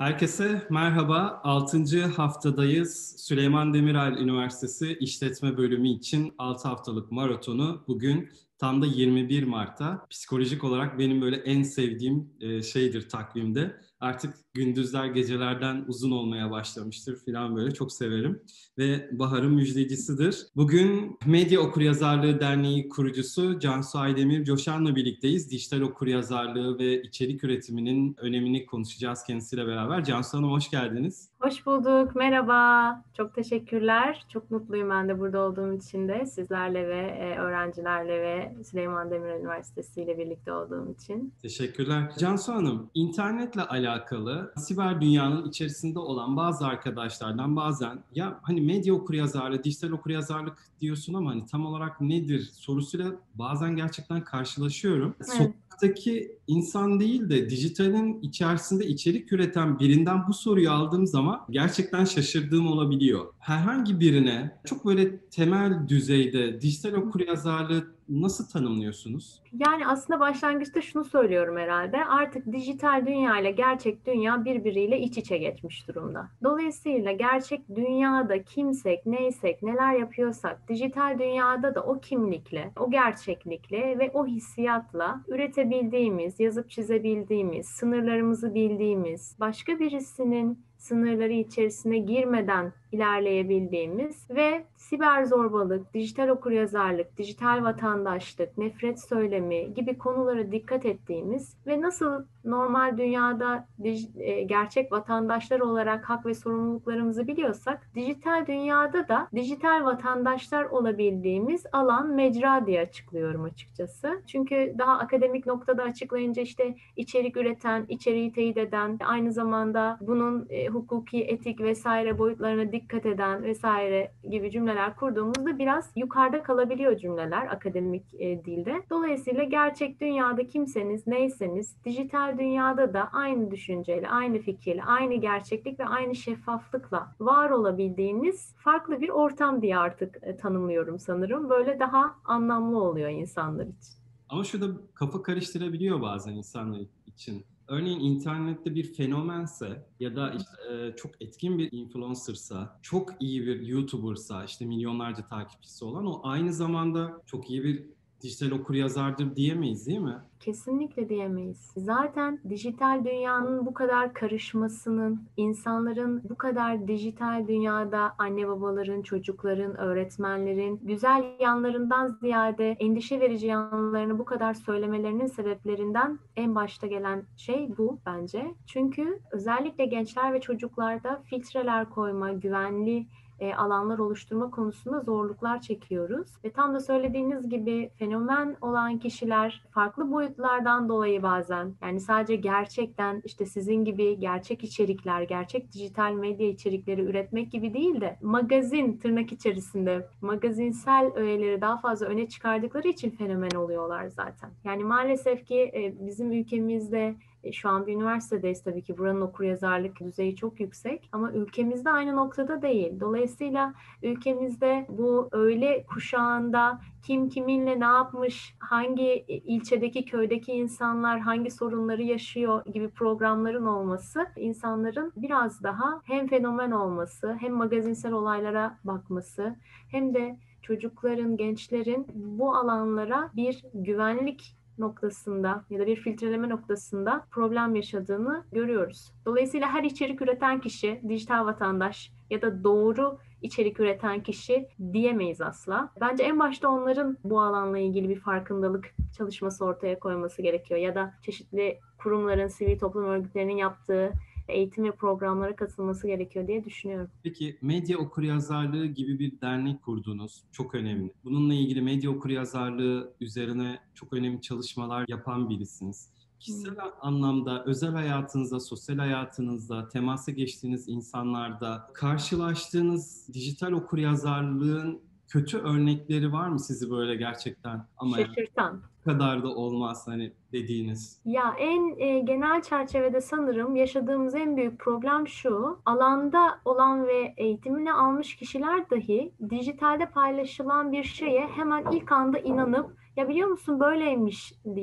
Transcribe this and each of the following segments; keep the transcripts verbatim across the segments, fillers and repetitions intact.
Herkese merhaba. Altıncı haftadayız. Süleyman Demirel Üniversitesi İşletme Bölümü için altı haftalık maratonu bugün tam da yirmi bir Mart'ta. Psikolojik olarak benim böyle en sevdiğim e, şeydir takvimde. Artık gündüzler gecelerden uzun olmaya başlamıştır falan böyle çok severim. Ve baharın müjdecisidir. Bugün Medya Okuryazarlığı Derneği kurucusu Cansu Aydemir Coşan'la birlikteyiz. Dijital okuryazarlığı ve içerik üretiminin önemini konuşacağız kendisiyle beraber. Cansu Hanım hoş geldiniz. Hoş bulduk, merhaba. Çok teşekkürler. Çok mutluyum ben de burada olduğum için de sizlerle ve e, öğrencilerle ve Süleyman Demirel Üniversitesi ile birlikte olduğum için. Teşekkürler. Cansu Hanım, internetle alakalı siber dünyanın içerisinde olan bazı arkadaşlardan bazen ya hani medya okuryazarlığı, dijital okuryazarlık diyorsun ama hani tam olarak nedir sorusuyla bazen gerçekten karşılaşıyorum. Evet. Sokaktaki insan değil de dijitalin içerisinde içerik üreten birinden bu soruyu aldığım zaman gerçekten şaşırdığım olabiliyor. Herhangi birine çok böyle temel düzeyde dijital okuryazarlığı nasıl tanımlıyorsunuz? Yani aslında başlangıçta şunu söylüyorum herhalde. Artık dijital dünya ile gerçek dünya birbiriyle iç içe geçmiş durumda. Dolayısıyla gerçek dünyada kimsek, neysek, neler yapıyorsak, dijital dünyada da o kimlikle, o gerçeklikle ve o hissiyatla üretebildiğimiz, yazıp çizebildiğimiz, sınırlarımızı bildiğimiz, başka birisinin sınırları içerisine girmeden ilerleyebildiğimiz ve siber zorbalık, dijital okuryazarlık, dijital vatandaşlık, nefret söylemi gibi konulara dikkat ettiğimiz ve nasıl normal dünyada e, gerçek vatandaşlar olarak hak ve sorumluluklarımızı biliyorsak, dijital dünyada da dijital vatandaşlar olabildiğimiz alan, mecra diye açıklıyorum açıkçası. Çünkü daha akademik noktada açıklayınca işte içerik üreten, içeriği teyit eden, aynı zamanda bunun e, hukuki, etik vesaire boyutlarına dikkat eden vesaire gibi cümleler kurduğumuzda biraz yukarıda kalabiliyor cümleler akademik e, dilde. Dolayısıyla gerçek dünyada kimseniz, neyseniz dijital dünyada da aynı düşünceyle, aynı fikirle, aynı gerçeklik ve aynı şeffaflıkla var olabildiğiniz farklı bir ortam diye artık e, tanımlıyorum sanırım. Böyle daha anlamlı oluyor insanlar için. Ama şurada kafa karıştırabiliyor bazen insanlar için. Örneğin internette bir fenomense ya da işte, e, çok etkin bir influencersa, çok iyi bir YouTuber'sa, işte milyonlarca takipçisi olan o aynı zamanda çok iyi bir dijital okuryazardır diyemeyiz değil mi? Kesinlikle diyemeyiz. Zaten dijital dünyanın bu kadar karışmasının, insanların bu kadar dijital dünyada anne babaların, çocukların, öğretmenlerin güzel yanlarından ziyade endişe verici yanlarını bu kadar söylemelerinin sebeplerinden en başta gelen şey bu bence. Çünkü özellikle gençler ve çocuklarda filtreler koyma, güvenli e, alanlar oluşturma konusunda zorluklar çekiyoruz. Ve tam da söylediğiniz gibi fenomen olan kişiler farklı boyutlardan dolayı bazen yani sadece gerçekten işte sizin gibi gerçek içerikler, gerçek dijital medya içerikleri üretmek gibi değil de magazin tırnak içerisinde magazinsel öğeleri daha fazla öne çıkardıkları için fenomen oluyorlar zaten. Yani maalesef ki e, bizim ülkemizde e, şu an bir üniversitedeyiz tabii ki buranın okuryazarlık düzeyi çok yüksek ama ülkemizde aynı noktada değil. Dolayısıyla ülkemizde bu öğle kuşağında kim kiminle ne yapmış, hangi ilçedeki köydeki insanlar hangi sorunları yaşıyor gibi programların olması insanların biraz daha hem fenomen olması hem magazinsel olaylara bakması hem de çocukların, gençlerin bu alanlara bir güvenlik noktasında ya da bir filtreleme noktasında problem yaşadığını görüyoruz. Dolayısıyla her içerik üreten kişi dijital vatandaş ya da doğru içerik üreten kişi diyemeyiz asla. Bence en başta onların bu alanla ilgili bir farkındalık çalışması ortaya koyması gerekiyor ya da çeşitli kurumların, sivil toplum örgütlerinin yaptığı eğitim ve programlara katılması gerekiyor diye düşünüyorum. Peki medya okuryazarlığı gibi bir dernek kurdunuz. Çok önemli. Bununla ilgili medya okuryazarlığı üzerine çok önemli çalışmalar yapan birisiniz. Kişisel Hmm. anlamda, özel hayatınızda, sosyal hayatınızda, temasa geçtiğiniz insanlarda karşılaştığınız dijital okuryazarlığın kötü örnekleri var mı sizi böyle gerçekten ama yani Şaşırtan. bu kadar da olmaz hani dediğiniz? Ya en e, genel çerçevede sanırım yaşadığımız en büyük problem şu. Alanda olan ve eğitimini almış kişiler dahi dijitalde paylaşılan bir şeye hemen ilk anda inanıp ya biliyor musun böyleymiş diye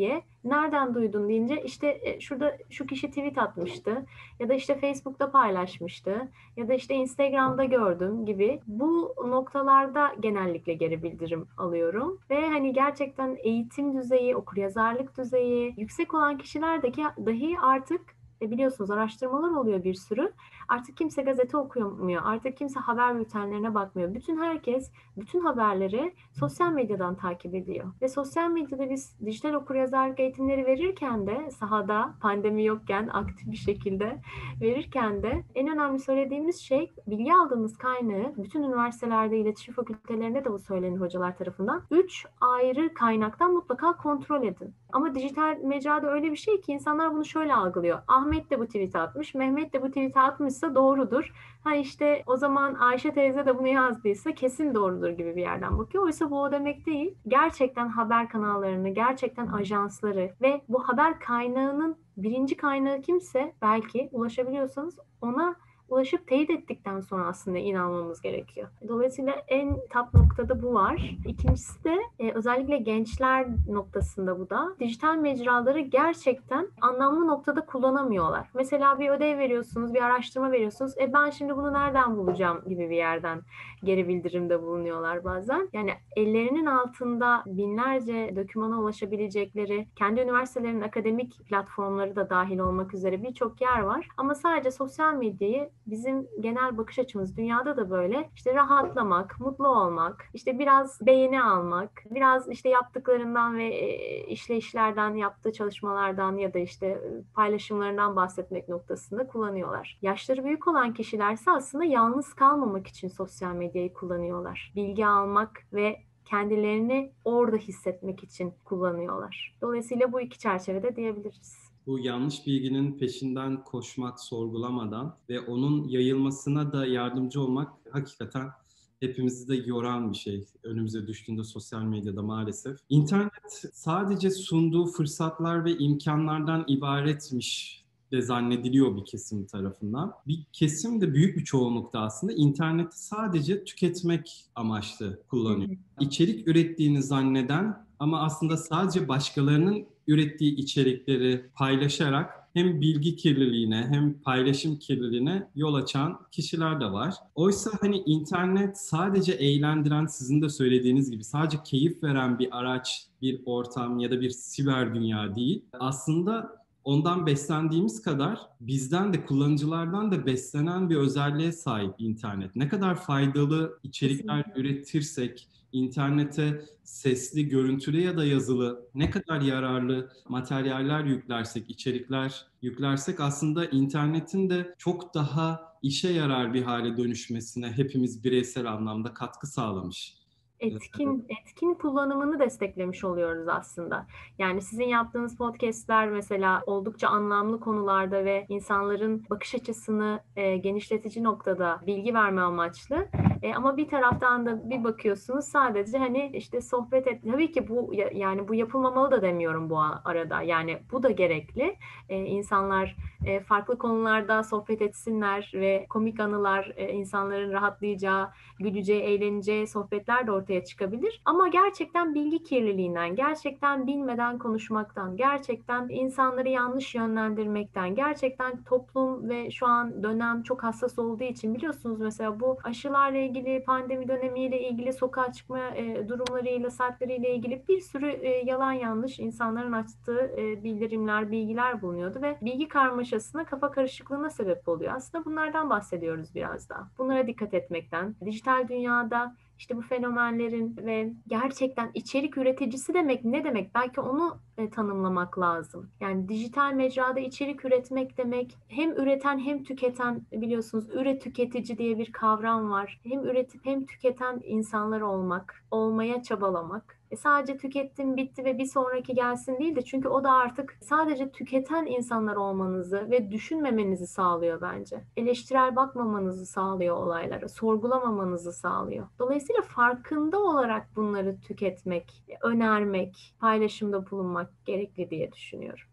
Nereden duydun deyince işte e, şurada şu kişi tweet atmıştı ya da işte Facebook'ta paylaşmıştı ya da işte Instagram'da gördüm gibi bu noktalarda genellikle geri bildirim alıyorum. Ve hani gerçekten eğitim düzeyi, okuryazarlık düzeyi yüksek olan kişilerdeki dahi artık e, biliyorsunuz araştırmalar oluyor bir sürü. Artık kimse gazete okumuyor. Artık kimse haber bültenlerine bakmıyor. Bütün herkes bütün haberleri sosyal medyadan takip ediyor. Ve sosyal medyada biz dijital okuryazarlık eğitimleri verirken de sahada pandemi yokken aktif bir şekilde verirken de en önemli söylediğimiz şey bilgi aldığımız kaynağı bütün üniversitelerde, iletişim fakültelerinde de bu söylenir hocalar tarafından. Üç ayrı kaynaktan mutlaka kontrol edin. Ama dijital mecrada öyle bir şey ki insanlar bunu şöyle algılıyor. Ahmet de bu tweet'i atmış, Mehmet de bu tweet'i atmışsa doğrudur. Ha işte o zaman Ayşe teyze de bunu yazdıysa kesin doğrudur gibi bir yerden bakıyor. Oysa bu o demek değil. Gerçekten haber kanallarını, gerçekten ajansları ve bu haber kaynağının birinci kaynağı kimse belki ulaşabiliyorsanız ona ulaşıp teyit ettikten sonra aslında inanmamız gerekiyor. Dolayısıyla en top noktada bu var. İkincisi de e, özellikle gençler noktasında bu da dijital mecraları gerçekten anlamlı noktada kullanamıyorlar. Mesela bir ödev veriyorsunuz, bir araştırma veriyorsunuz. E ben şimdi bunu nereden bulacağım gibi bir yerden geri bildirimde bulunuyorlar bazen. Yani ellerinin altında binlerce dokümana ulaşabilecekleri, kendi üniversitelerinin akademik platformları da dahil olmak üzere birçok yer var. Ama sadece sosyal medyayı bizim genel bakış açımız dünyada da böyle işte rahatlamak, mutlu olmak, işte biraz beğeni almak, biraz işte yaptıklarından ve işleyişlerden, yaptığı çalışmalardan ya da işte paylaşımlarından bahsetmek noktasında kullanıyorlar. Yaşları büyük olan kişilerse aslında yalnız kalmamak için sosyal medyayı kullanıyorlar. Bilgi almak ve kendilerini orada hissetmek için kullanıyorlar. Dolayısıyla bu iki çerçevede diyebiliriz. Bu yanlış bilginin peşinden koşmak, sorgulamadan ve onun yayılmasına da yardımcı olmak hakikaten hepimizi de yoran bir şey. Önümüze düştüğünde sosyal medyada maalesef. İnternet sadece sunduğu fırsatlar ve imkanlardan ibaretmiş de zannediliyor bir kesim tarafından. Bir kesim de büyük bir çoğunlukta aslında interneti sadece tüketmek amaçlı kullanıyor. İçerik ürettiğini zanneden ama aslında sadece başkalarının ürettiği içerikleri paylaşarak hem bilgi kirliliğine hem paylaşım kirliliğine yol açan kişiler de var. Oysa hani internet sadece eğlendiren, sizin de söylediğiniz gibi sadece keyif veren bir araç, bir ortam ya da bir siber dünya değil. Aslında ondan beslendiğimiz kadar bizden de kullanıcılardan da beslenen bir özelliğe sahip internet. Ne kadar faydalı içerikler Kesinlikle. üretirsek, internete sesli, görüntülü ya da yazılı ne kadar yararlı materyaller yüklersek, içerikler yüklersek aslında internetin de çok daha işe yarar bir hale dönüşmesine hepimiz bireysel anlamda katkı sağlamış. Etkin, etkin kullanımını desteklemiş oluyoruz aslında. Yani sizin yaptığınız podcastler mesela oldukça anlamlı konularda ve insanların bakış açısını e, genişletici noktada bilgi verme amaçlı. E, ama bir taraftan da bir bakıyorsunuz sadece hani işte sohbet et. Tabii ki bu yani bu yapılmamalı da demiyorum bu arada. Yani bu da gerekli. E, insanlar e, farklı konularda sohbet etsinler ve komik anılar, e, insanların rahatlayacağı, güleceği, eğleneceği sohbetler de ortaya çıkabilir. Ama gerçekten bilgi kirliliğinden, gerçekten bilmeden konuşmaktan, gerçekten insanları yanlış yönlendirmekten, gerçekten toplum ve şu an dönem çok hassas olduğu için biliyorsunuz mesela bu aşılarla ilgili, pandemi dönemiyle ilgili, sokağa çıkma e, durumlarıyla, saatleriyle ilgili bir sürü e, yalan yanlış insanların açtığı e, bildirimler, bilgiler bulunuyordu ve bilgi karmaşasına, kafa karışıklığına sebep oluyor. Aslında bunlardan bahsediyoruz biraz da. Bunlara dikkat etmekten, dijital dünyada işte bu fenomenlerin ve gerçekten içerik üreticisi demek ne demek? Belki onu e, tanımlamak lazım. Yani dijital mecrada içerik üretmek demek hem üreten hem tüketen biliyorsunuz üre tüketici diye bir kavram var. Hem üretip hem tüketen insanlar olmak, olmaya çabalamak. E sadece tükettim bitti ve bir sonraki gelsin değil de çünkü o da artık sadece tüketen insanlar olmanızı ve düşünmemenizi sağlıyor bence. Eleştirel bakmamanızı sağlıyor olaylara, sorgulamamanızı sağlıyor. Dolayısıyla farkında olarak bunları tüketmek, önermek, paylaşımda bulunmak gerekli diye düşünüyorum.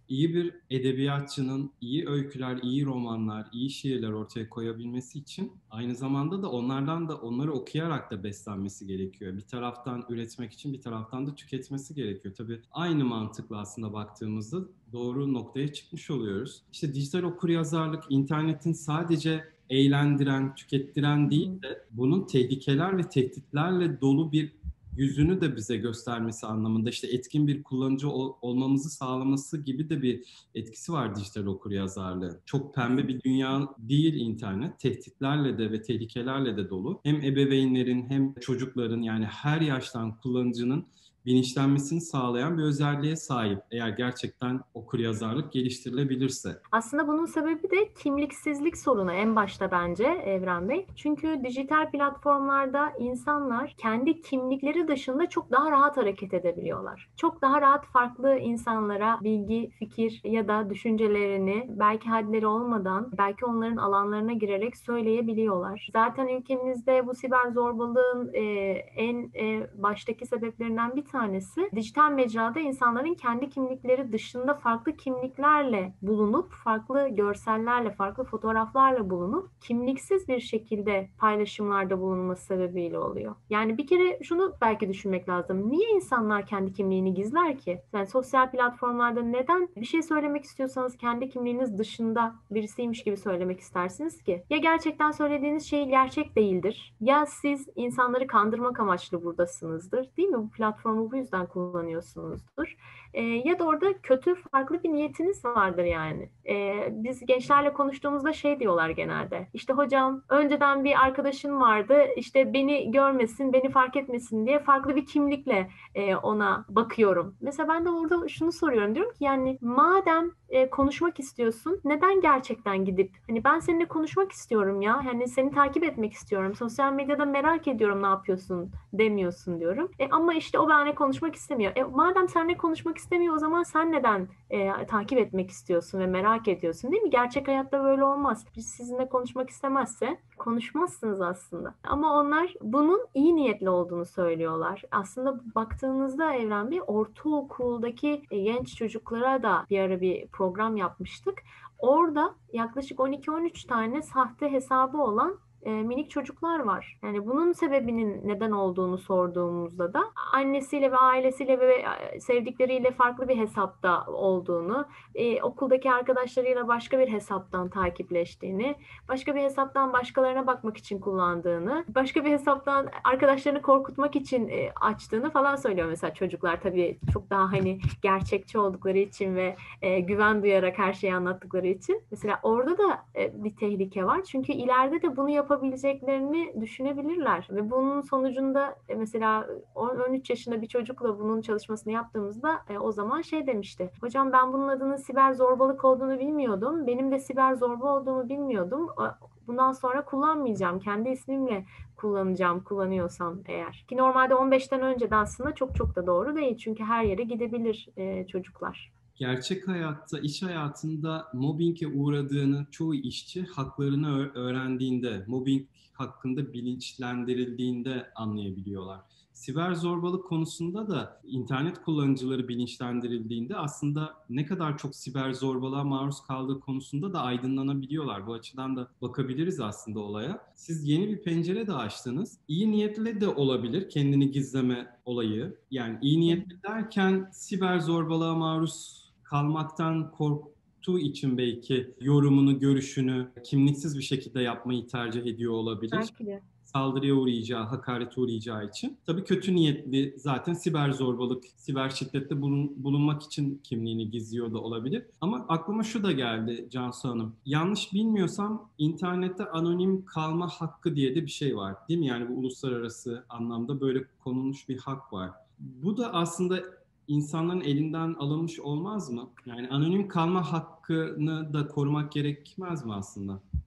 iyi bir edebiyatçının iyi öyküler, iyi romanlar, iyi şiirler ortaya koyabilmesi için aynı zamanda da onlardan da onları okuyarak da beslenmesi gerekiyor. Bir taraftan üretmek için bir taraftan da tüketmesi gerekiyor. Tabii aynı mantıkla aslında baktığımızda doğru noktaya çıkmış oluyoruz. İşte dijital okuryazarlık, internetin sadece eğlendiren, tükettiren Hı değil hı. de bunun tehlikeler ve tehditlerle dolu bir yüzünü de bize göstermesi anlamında, işte etkin bir kullanıcı ol- olmamızı sağlaması gibi de bir etkisi var dijital okuryazarlığın. Çok pembe bir dünya değil internet. Tehditlerle de ve tehlikelerle de dolu. Hem ebeveynlerin hem çocukların, yani her yaştan kullanıcının bilinçlenmesini sağlayan bir özelliğe sahip. Eğer gerçekten okuryazarlık geliştirilebilirse. Aslında bunun sebebi de kimliksizlik sorunu en başta bence Evren Bey. Çünkü dijital platformlarda insanlar kendi kimlikleri dışında çok daha rahat hareket edebiliyorlar. Çok daha rahat farklı insanlara bilgi, fikir ya da düşüncelerini belki hadleri olmadan, belki onların alanlarına girerek söyleyebiliyorlar. Zaten ülkemizde bu siber zorbalığın e, en e, baştaki sebeplerinden bir tanesi dijital mecrada insanların kendi kimlikleri dışında farklı kimliklerle bulunup, farklı görsellerle, farklı fotoğraflarla bulunup kimliksiz bir şekilde paylaşımlarda bulunması sebebiyle oluyor. Yani bir kere şunu belki düşünmek lazım. Niye insanlar kendi kimliğini gizler ki? Yani sosyal platformlarda neden bir şey söylemek istiyorsanız kendi kimliğiniz dışında birisiymiş gibi söylemek istersiniz ki? Ya gerçekten söylediğiniz şey gerçek değildir, ya siz insanları kandırmak amaçlı buradasınızdır, değil mi? Bu platformu bu yüzden kullanıyorsunuzdur. E, ya da orada kötü farklı bir niyetiniz vardır yani. E, biz gençlerle konuştuğumuzda şey diyorlar genelde. İşte hocam önceden bir arkadaşın vardı, işte beni görmesin, beni fark etmesin diye farklı bir kimlikle e, ona bakıyorum. Mesela ben de orada şunu soruyorum, diyorum ki yani madem e, konuşmak istiyorsun, neden gerçekten gidip hani ben seninle konuşmak istiyorum ya, hani seni takip etmek istiyorum, sosyal medyada merak ediyorum ne yapıyorsun demiyorsun diyorum. E, ama işte o benimle konuşmak istemiyor. E, madem seninle konuşmak istemiyor, o zaman sen neden e, takip etmek istiyorsun ve merak ediyorsun, değil mi? Gerçek hayatta böyle olmaz. Biz sizinle konuşmak istemezse konuşmazsınız aslında. Ama onlar bunun iyi niyetli olduğunu söylüyorlar. Aslında baktığınızda Evren Bey, ortaokuldaki e, genç çocuklara da bir ara bir program yapmıştık. Orada yaklaşık on iki on üç tane sahte hesabı olan e, minik çocuklar var. Yani bunun sebebinin neden olduğunu sorduğumuzda da annesiyle ve ailesiyle ve e, sevdikleriyle farklı bir hesapta olduğunu, e, okuldaki arkadaşlarıyla başka bir hesaptan takipleştiğini, başka bir hesaptan başkalarına bakmak için kullandığını, başka bir hesaptan arkadaşlarını korkutmak için e, açtığını falan söylüyor mesela çocuklar. Tabii çok daha hani gerçekçi oldukları için ve e, güven duyarak her şeyi anlattıkları için. Mesela orada da e, bir tehlike var. Çünkü ileride de bunu yapabileceklerini düşünebilirler. Ve bunun sonucunda e, mesela on üç yaşında bir çocukla bunun çalışmasını yaptığımızda e, o zaman şey demişti. Hocam ben bunun adının siber zorbalık olduğunu bilmiyordum. Benim de siber zorba olduğumu bilmiyordum. Bundan sonra kullanmayacağım. Kendi ismimle kullanacağım, kullanıyorsam eğer. Ki normalde on beşten önce de aslında çok çok da doğru değil. Çünkü her yere gidebilir e, çocuklar. Gerçek hayatta, iş hayatında mobbinge uğradığını çoğu işçi haklarını öğrendiğinde, mobbing hakkında bilinçlendirildiğinde anlayabiliyorlar. Siber zorbalık konusunda da internet kullanıcıları bilinçlendirildiğinde aslında ne kadar çok siber zorbalığa maruz kaldığı konusunda da aydınlanabiliyorlar. Bu açıdan da bakabiliriz aslında olaya. Siz yeni bir pencere de açtınız. İyi niyetli de olabilir kendini gizleme olayı. Yani iyi niyetli derken siber zorbalığa maruz kalmaktan korktuğu için belki yorumunu, görüşünü kimliksiz bir şekilde yapmayı tercih ediyor olabilir. Belki de. Saldırıya uğrayacağı, hakarete uğrayacağı için. Tabii kötü niyetli zaten siber zorbalık, siber şiddette bulun, bulunmak için kimliğini gizliyor da olabilir. Ama aklıma şu da geldi Cansu Hanım. Yanlış bilmiyorsam internette anonim kalma hakkı diye de bir şey var. Değil mi? Yani bu uluslararası anlamda böyle konulmuş bir hak var. Bu da aslında insanların elinden alınmış olmaz mı? Yani anonim kalma hakkını da korumak gerekmez mi aslında?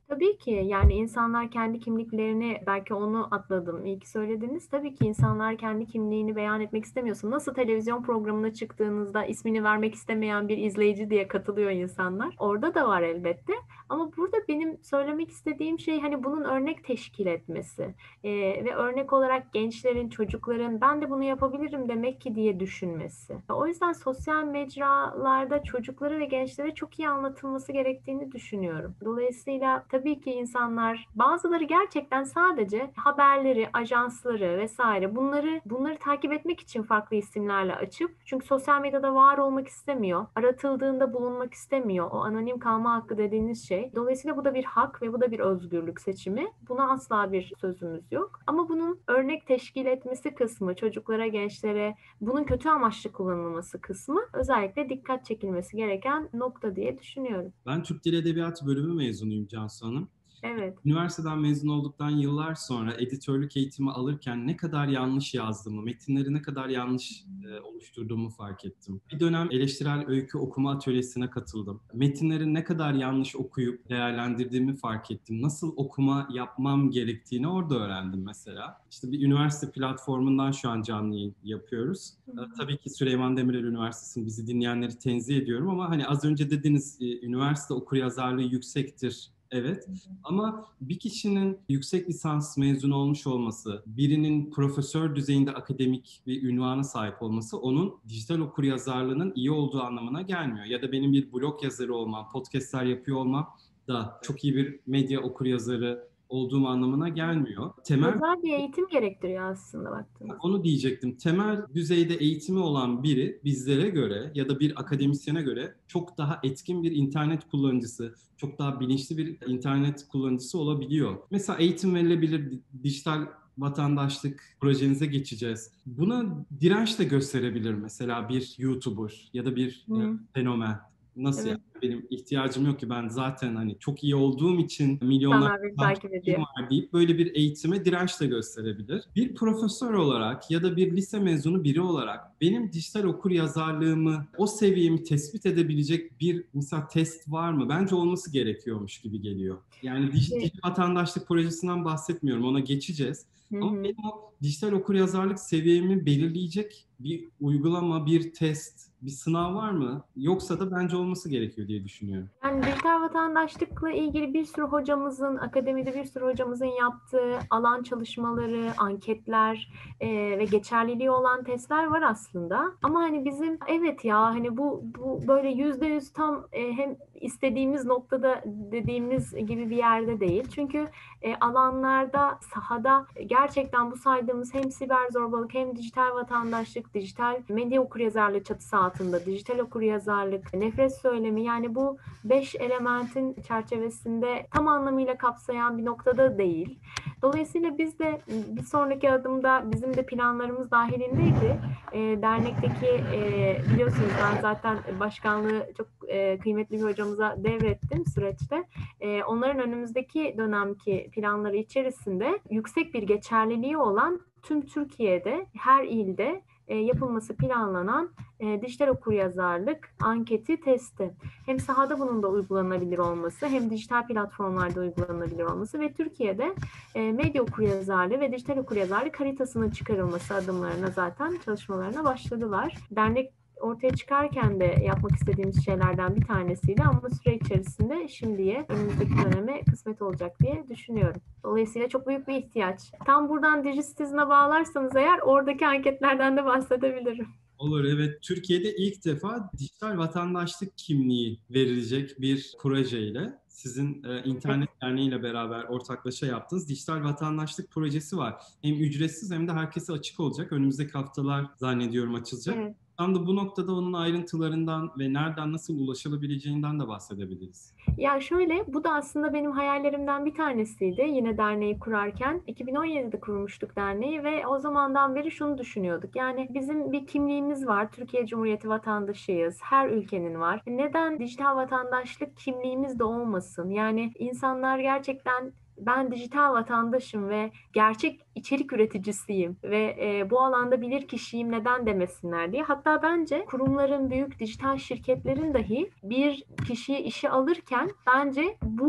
Tabii ki, yani insanlar kendi kimliklerini, belki onu atladım, iyi ki söylediniz. Tabii ki insanlar kendi kimliğini beyan etmek istemiyorsa, nasıl televizyon programına çıktığınızda ismini vermek istemeyen bir izleyici diye katılıyor insanlar. Orada da var elbette. Ama burada benim söylemek istediğim şey hani bunun örnek teşkil etmesi Eee, ve örnek olarak gençlerin, çocukların ben de bunu yapabilirim demek ki diye düşünmesi. O yüzden sosyal mecralarda çocuklara ve gençlere çok iyi anlatılması gerektiğini düşünüyorum. Dolayısıyla tabii ki insanlar, bazıları gerçekten sadece haberleri, ajansları vesaire bunları bunları takip etmek için farklı isimlerle açıp, çünkü sosyal medyada var olmak istemiyor. Aratıldığında bulunmak istemiyor. O anonim kalma hakkı dediğiniz şey. Dolayısıyla bu da bir hak ve bu da bir özgürlük seçimi. Buna asla bir sözümüz yok. Ama bunun örnek teşkil etmesi kısmı, çocuklara, gençlere bunun kötü amaçlı kullanılması kısmı özellikle dikkat çekilmesi gereken nokta diye düşünüyorum. Ben Türk Dili Edebiyatı bölümü mezunuyum Cansu Hanım. Evet. Üniversiteden mezun olduktan yıllar sonra editörlük eğitimi alırken ne kadar yanlış yazdığımı, metinleri ne kadar yanlış e, oluşturduğumu fark ettim. Bir dönem eleştirel öykü okuma atölyesine katıldım. Metinleri ne kadar yanlış okuyup değerlendirdiğimi fark ettim. Nasıl okuma yapmam gerektiğini orada öğrendim mesela. İşte bir üniversite platformundan şu an canlı yayın yapıyoruz. E, tabii ki Süleyman Demirel Üniversitesi'nin bizi dinleyenleri tenzih ediyorum ama hani az önce dediniz e, üniversite okuryazarlığı yüksektir. Evet. Ama bir kişinin yüksek lisans mezunu olmuş olması, birinin profesör düzeyinde akademik bir ünvana sahip olması onun dijital okuryazarlığının iyi olduğu anlamına gelmiyor. Ya da benim bir blog yazarı olmam, podcastler yapıyor olmam da çok iyi bir medya okuryazarı olduğum anlamına gelmiyor. Temel Özel bir eğitim gerektiriyor aslında baktığınızda. onu diyecektim. Temel düzeyde eğitimi olan biri bizlere göre ya da bir akademisyene göre çok daha etkin bir internet kullanıcısı, çok daha bilinçli bir internet kullanıcısı olabiliyor. Mesela eğitim verilebilir dijital vatandaşlık projenize geçeceğiz. Buna direnç de gösterebilir mesela bir YouTuber ya da bir e, Hı. fenomen. Nasıl yani? Evet. Benim ihtiyacım yok ki, ben zaten hani çok iyi olduğum için milyonlar İnsanlar beni takip takipçim ediyor. var deyip böyle bir eğitime direnç de gösterebilir. Bir profesör olarak ya da bir lise mezunu biri olarak benim dijital okur yazarlığımı, o seviyemi tespit edebilecek bir mesela test var mı? Bence olması gerekiyormuş gibi geliyor. Yani dijital Evet. vatandaşlık projesinden bahsetmiyorum, ona geçeceğiz. Hı Ama hı. benim o dijital okuryazarlık seviyemi belirleyecek bir uygulama, bir test, bir sınav var mı? Yoksa da bence olması gerekiyor diye düşünüyorum. Yani dijital vatandaşlıkla ilgili bir sürü hocamızın, akademide bir sürü hocamızın yaptığı alan çalışmaları, anketler e, ve geçerliliği olan testler var aslında. Ama hani bizim evet ya hani bu bu böyle yüzde yüz tam e, hem istediğimiz noktada dediğimiz gibi bir yerde değil. Çünkü e, alanlarda, sahada gerçekten bu saydığımız hem siber zorbalık hem dijital vatandaşlık, dijital medya okuryazarlığı çatısı altında, dijital okuryazarlık, nefret söylemi, yani bu beş elementin çerçevesinde tam anlamıyla kapsayan bir noktada değil. Dolayısıyla biz de bir sonraki adımda bizim de planlarımız dahilindeydi. E, dernekteki e, biliyorsunuz ben zaten başkanlığı çok e, kıymetli bir hocamıza devrettim süreçte. E, onların önümüzdeki dönemki planları içerisinde yüksek bir geçerliliği olan tüm Türkiye'de her ilde e, yapılması planlanan e, dijital okuryazarlık anketi testi. Hem sahada bunun da uygulanabilir olması, hem dijital platformlarda uygulanabilir olması ve Türkiye'de e, medya okuryazarlığı ve dijital okuryazarlık haritasının çıkarılması adımlarına zaten çalışmalarına başladılar. Dernek ortaya çıkarken de yapmak istediğimiz şeylerden bir tanesiydi ama süre içerisinde şimdiye, önümüzdeki döneme kısmet olacak diye düşünüyorum. Dolayısıyla çok büyük bir ihtiyaç. Tam buradan Digistiz'ine bağlarsanız eğer oradaki anketlerden de bahsedebilirim. Olur, evet. Türkiye'de ilk defa dijital vatandaşlık kimliği verilecek bir projeyle sizin e, Evet. internet derneğiyle beraber ortaklaşa yaptığınız dijital vatandaşlık projesi var. Hem ücretsiz hem de herkese açık olacak. Önümüzdeki haftalar zannediyorum açılacak. Evet. Tam da bu noktada onun ayrıntılarından ve nereden nasıl ulaşılabileceğinden de bahsedebiliriz. Ya şöyle, bu da aslında benim hayallerimden bir tanesiydi. Yine derneği kurarken iki bin on yedide kurmuştuk derneği ve o zamandan beri şunu düşünüyorduk. Yani bizim bir kimliğimiz var. Türkiye Cumhuriyeti vatandaşıyız. Her ülkenin var. Neden dijital vatandaşlık kimliğimiz de olmasın? Yani insanlar gerçekten ben dijital vatandaşım ve gerçek içerik üreticisiyim ve e, bu alanda bilir kişiyim neden demesinler diye. Hatta bence kurumların, büyük dijital şirketlerin dahi bir kişiyi işe alırken bence bu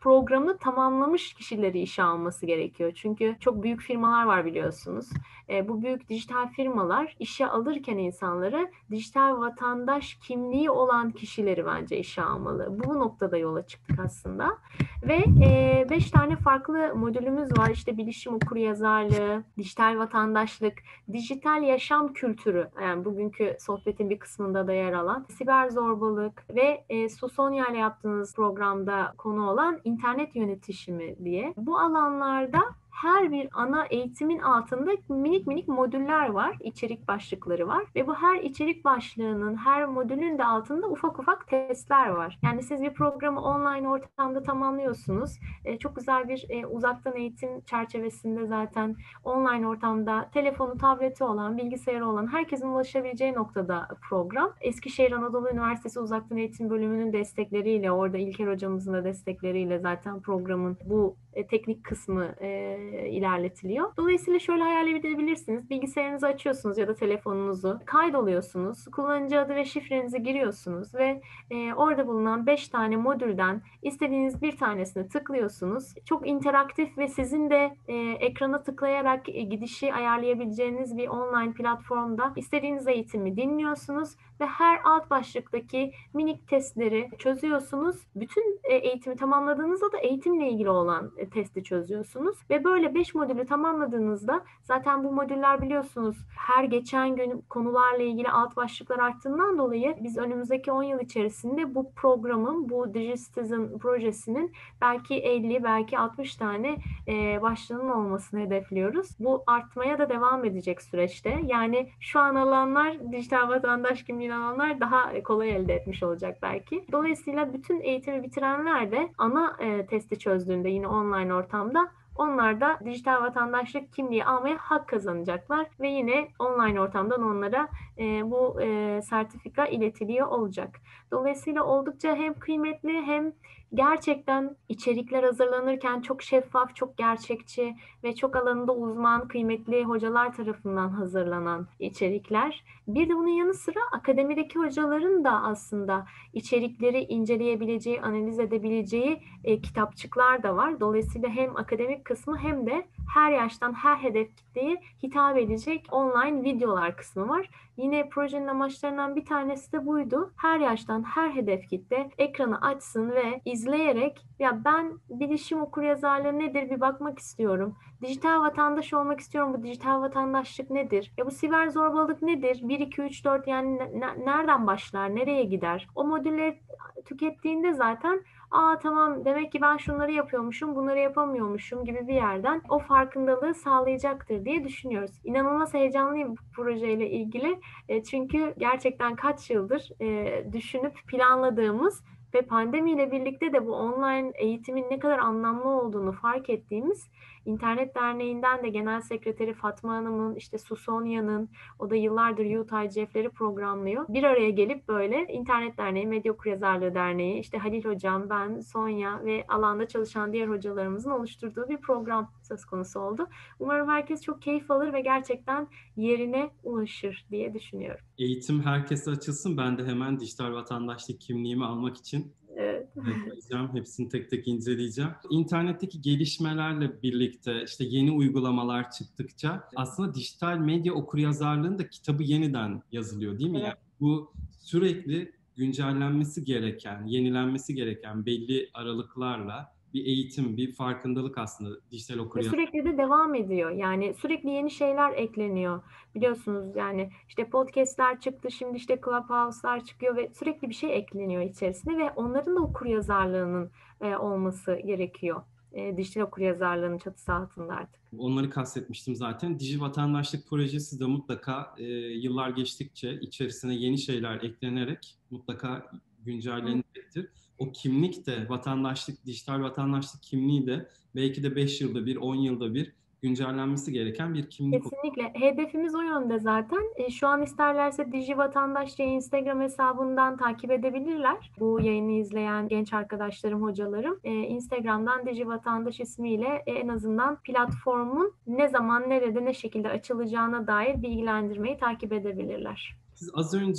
programını tamamlamış kişileri işe alması gerekiyor. Çünkü çok büyük firmalar var biliyorsunuz. E, bu büyük dijital firmalar işe alırken insanları dijital vatandaş kimliği olan kişileri bence işe almalı. Bu noktada yola çıktık aslında. Ve e, beş tane farklı modülümüz var. İşte bilişim okuryazarlığı, dijital vatandaşlık, dijital yaşam kültürü, yani bugünkü sohbetin bir kısmında da yer alan, siber zorbalık ve e, Susonya ile yaptığınız programda konu olan internet yönetişimi diye. Bu alanlarda her bir ana eğitimin altında minik minik modüller var, içerik başlıkları var ve bu her içerik başlığının, her modülün de altında ufak ufak testler var. Yani siz bir programı online ortamda tamamlıyorsunuz. E, çok güzel bir e, uzaktan eğitim çerçevesinde zaten online ortamda telefonu, tableti olan, bilgisayarı olan herkesin ulaşabileceği noktada program. Eskişehir Anadolu Üniversitesi Uzaktan Eğitim Bölümünün destekleriyle, orada İlker hocamızın da destekleriyle zaten programın bu e, teknik kısmı e, ilerletiliyor. Dolayısıyla şöyle hayal edebilirsiniz. Bilgisayarınızı açıyorsunuz ya da telefonunuzu, kaydoluyorsunuz, kullanıcı adı ve şifrenizi giriyorsunuz ve e, orada bulunan beş tane modülden istediğiniz bir tanesine tıklıyorsunuz. Çok interaktif ve sizin de e, ekrana tıklayarak e, gidişi ayarlayabileceğiniz bir online platformda istediğiniz eğitimi dinliyorsunuz ve her alt başlıktaki minik testleri çözüyorsunuz. Bütün e, eğitimi tamamladığınızda da eğitimle ilgili olan e, testi çözüyorsunuz ve böyle beş modülü tamamladığınızda zaten bu modüller biliyorsunuz her geçen gün konularla ilgili alt başlıklar arttığından dolayı biz önümüzdeki on yıl içerisinde bu programın, bu Digicitizen projesinin belki elli, belki altmış tane e, başlığının olmasını hedefliyoruz. Bu artmaya da devam edecek süreçte. Yani şu an alanlar, dijital vatandaş kimliğini alanlar daha kolay elde etmiş olacak belki. Dolayısıyla bütün eğitimi bitirenler de ana e, testi çözdüğünde yine online ortamda onlar da dijital vatandaşlık kimliği almaya hak kazanacaklar ve yine online ortamdan onlara e, bu e, sertifika iletiliyor olacak. Dolayısıyla oldukça hem kıymetli hem gerçekten içerikler hazırlanırken çok şeffaf, çok gerçekçi ve çok alanında uzman, kıymetli hocalar tarafından hazırlanan içerikler. Bir de bunun yanı sıra akademideki hocaların da aslında içerikleri inceleyebileceği, analiz edebileceği e, kitapçıklar da var. Dolayısıyla hem akademik kısmı hem de her yaştan, her hedef kitleye hitap edecek online videolar kısmı var. Yine projenin amaçlarından bir tanesi de buydu. Her yaştan, her hedef kitle ekranı açsın ve izleyerek ya ben bilişim okuryazarlığı nedir bir bakmak istiyorum. Dijital vatandaş olmak istiyorum. Bu dijital vatandaşlık nedir? Ya bu siber zorbalık nedir? bir, iki, üç, dört yani ne- nereden başlar? Nereye gider? O modülleri tükettiğinde zaten aa tamam demek ki ben şunları yapıyormuşum, bunları yapamıyormuşum gibi bir yerden o farkındalığı sağlayacaktır diye düşünüyoruz. İnanılmaz heyecanlıyım bu projeyle ilgili. E, çünkü gerçekten kaç yıldır e, düşünüp planladığımız ve pandemiyle birlikte de bu online eğitimin ne kadar anlamlı olduğunu fark ettiğimiz İnternet Derneği'nden de Genel Sekreteri Fatma Hanım'ın, işte Susonya'nın, o da yıllardır Youth I G F'leri programlıyor. Bir araya gelip böyle İnternet Derneği, Medya Okuryazarlığı Derneği, işte Halil Hocam, ben, Sonya ve alanda çalışan diğer hocalarımızın oluşturduğu bir program söz konusu oldu. Umarım herkes çok keyif alır ve gerçekten yerine ulaşır diye düşünüyorum. Eğitim herkese açılsın. Ben de hemen dijital vatandaşlık kimliğimi almak için Evet. bakacağım. Hepsini tek tek inceleyeceğim. İnternetteki gelişmelerle birlikte işte yeni uygulamalar çıktıkça aslında dijital medya okuryazarlığının da kitabı yeniden yazılıyor değil mi? Yani Evet. bu sürekli güncellenmesi gereken, yenilenmesi gereken belli aralıklarla bir eğitim, bir farkındalık aslında dijital Ve okuryazarlık. sürekli de devam ediyor. Yani sürekli yeni şeyler ekleniyor. Biliyorsunuz yani işte podcast'ler çıktı, şimdi işte Clubhouse'lar çıkıyor ve sürekli bir şey ekleniyor içerisine ve onların da okuryazarlığının e, olması gerekiyor. E, dijital okuryazarlığının çatısı altında artık. Onları kastetmiştim zaten. Diji Vatandaşlık Projesi de mutlaka e, yıllar geçtikçe içerisine yeni şeyler eklenerek mutlaka güncellenecektir. O kimlik de vatandaşlık, dijital vatandaşlık kimliği de belki de beş yılda bir, on yılda bir güncellenmesi gereken bir kimlik. Kesinlikle. Hedefimiz o yönde zaten. E, şu an isterlerse Diji Vatandaş diye Instagram hesabından takip edebilirler. Bu yayını izleyen genç arkadaşlarım, hocalarım. E, Instagram'dan Diji Vatandaş ismiyle e, en azından platformun ne zaman, nerede, ne şekilde açılacağına dair bilgilendirmeyi takip edebilirler. Siz az önce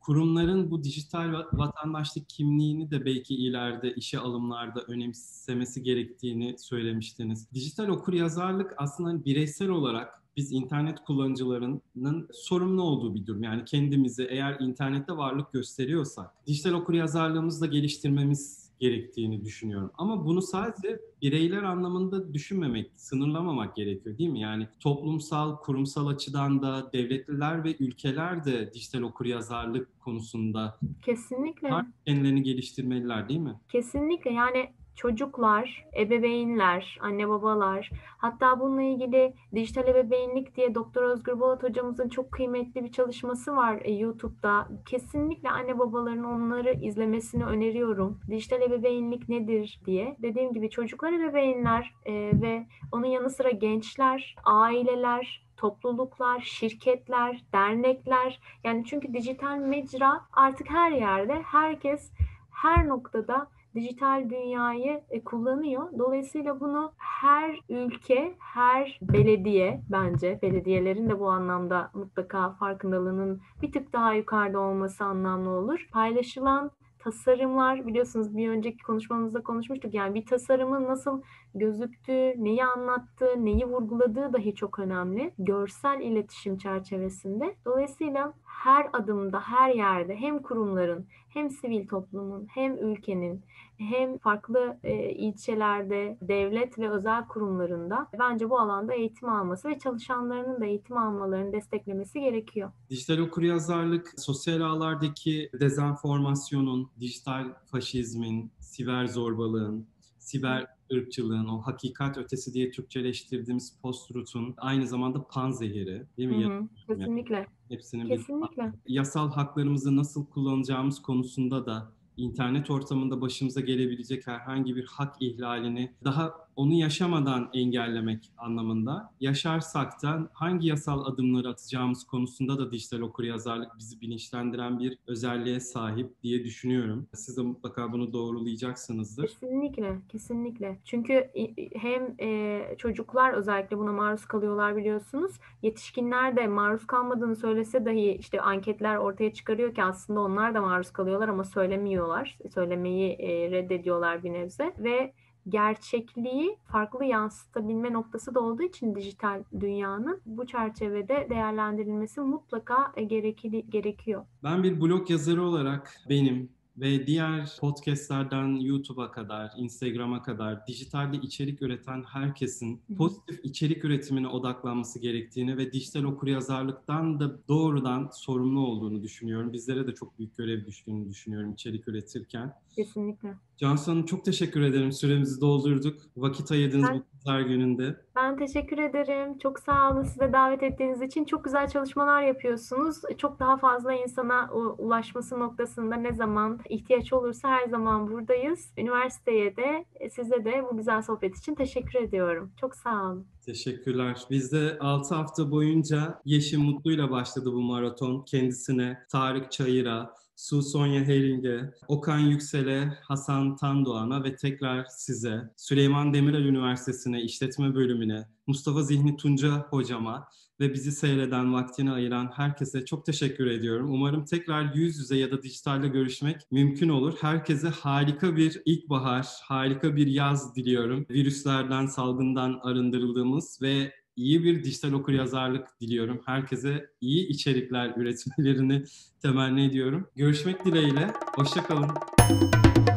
kurumların bu dijital vatandaşlık kimliğini de belki ileride işe alımlarda önemsemesi gerektiğini söylemiştiniz. Dijital okuryazarlık aslında hani bireysel olarak biz internet kullanıcılarının sorumlu olduğu bir durum. Yani kendimizi eğer internette varlık gösteriyorsak dijital okuryazarlığımızı da geliştirmemiz gerektiğini düşünüyorum. Ama bunu sadece bireyler anlamında düşünmemek, sınırlamamak gerekiyor değil mi? Yani toplumsal, kurumsal açıdan da devletler ve ülkeler de dijital okuryazarlık konusunda Kesinlikle. kendilerini geliştirmeliler değil mi? Kesinlikle yani çocuklar, ebeveynler, anne babalar, hatta bununla ilgili dijital ebeveynlik diye Doktor Özgür Bolat hocamızın çok kıymetli bir çalışması var e, YouTube'da. Kesinlikle anne babaların onları izlemesini öneriyorum. Dijital ebeveynlik nedir diye. Dediğim gibi çocuklar ebeveynler e, ve onun yanı sıra gençler, aileler, topluluklar, şirketler, dernekler. Yani çünkü dijital mecra artık her yerde, herkes her noktada dijital dünyayı e, kullanıyor. Dolayısıyla bunu her ülke, her belediye, bence belediyelerin de bu anlamda mutlaka farkındalığının bir tık daha yukarıda olması anlamlı olur. Paylaşılan tasarımlar, biliyorsunuz bir önceki konuşmamızda konuşmuştuk. Yani bir tasarımın nasıl gözüktüğü, neyi anlattığı, neyi vurguladığı dahi çok önemli. Görsel iletişim çerçevesinde. Dolayısıyla her adımda, her yerde hem kurumların, hem sivil toplumun, hem ülkenin, hem farklı e, ilçelerde, devlet ve özel kurumlarında bence bu alanda eğitim alması ve çalışanlarının da eğitim almalarını desteklemesi gerekiyor. Dijital okuryazarlık, sosyal ağlardaki dezenformasyonun, dijital faşizmin, siber zorbalığın, siber ırkçılığın, o hakikat ötesi diye Türkçeleştirdiğimiz post-truth'un aynı zamanda panzehiri, değil Hı mi? hı, kesinlikle. Hepsinin bir Kesinlikle. yasal haklarımızı nasıl kullanacağımız konusunda da internet ortamında başımıza gelebilecek herhangi bir hak ihlalini daha onu yaşamadan engellemek anlamında. Yaşarsak da hangi yasal adımları atacağımız konusunda da dijital okuryazarlık bizi bilinçlendiren bir özelliğe sahip diye düşünüyorum. Siz de mutlaka bunu doğrulayacaksınızdır. Kesinlikle, kesinlikle. Çünkü hem e, çocuklar özellikle buna maruz kalıyorlar biliyorsunuz. Yetişkinler de maruz kalmadığını söylese dahi işte anketler ortaya çıkarıyor ki aslında onlar da maruz kalıyorlar ama söylemiyorlar. Söylemeyi e, reddediyorlar bir nebze ve gerçekliği farklı yansıtabilme noktası da olduğu için dijital dünyanın bu çerçevede değerlendirilmesi mutlaka e, gerekli, gerekiyor. Ben bir blog yazarı olarak benim ve diğer podcastlerden YouTube'a kadar, Instagram'a kadar dijitalde içerik üreten herkesin pozitif içerik üretimine odaklanması gerektiğini ve dijital okuryazarlıktan da doğrudan sorumlu olduğunu düşünüyorum. Bizlere de çok büyük görev düştüğünü düşünüyorum içerik üretirken. Kesinlikle. Cansu Hanım çok teşekkür ederim. Süremizi doldurduk. Vakit ayırdınız Ben... bu pazar gününde. Ben teşekkür ederim. Çok sağ olun size davet ettiğiniz için. Çok güzel çalışmalar yapıyorsunuz. Çok daha fazla insana ulaşması noktasında ne zaman ihtiyaç olursa her zaman buradayız. Üniversiteye de size de bu güzel sohbet için teşekkür ediyorum. Çok sağ olun. Teşekkürler. Bizde altı hafta boyunca Yeşim Mutlu'yla başladı bu maraton. Kendisine, Tarık Çayır'a, Su Sonya Hering'e, Okan Yüksel'e, Hasan Tandoğan'a ve tekrar size, Süleyman Demirel Üniversitesi'ne, işletme bölümüne, Mustafa Zihni Tunca hocama ve bizi seyreden, vaktini ayıran herkese çok teşekkür ediyorum. Umarım tekrar yüz yüze ya da dijitalde görüşmek mümkün olur. Herkese harika bir ilkbahar, harika bir yaz diliyorum. Virüslerden, salgından arındırıldığımız ve iyi bir dijital okuryazarlık diliyorum. Herkese iyi içerikler üretmelerini temenni ediyorum. Görüşmek dileğiyle. Hoşça kalın.